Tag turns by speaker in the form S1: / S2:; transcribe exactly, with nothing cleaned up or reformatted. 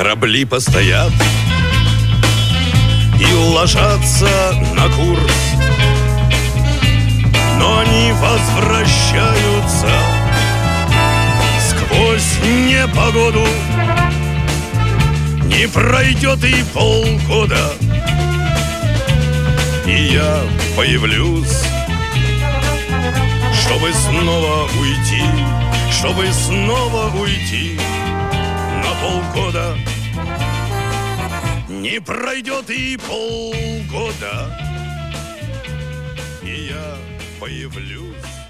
S1: корабли постоят и ложатся на курс, но они возвращаются сквозь непогоду. Не пройдет и полгода, и я появлюсь, чтобы снова уйти, чтобы снова уйти на полгода. Не пройдет и полгода, и я появлюсь.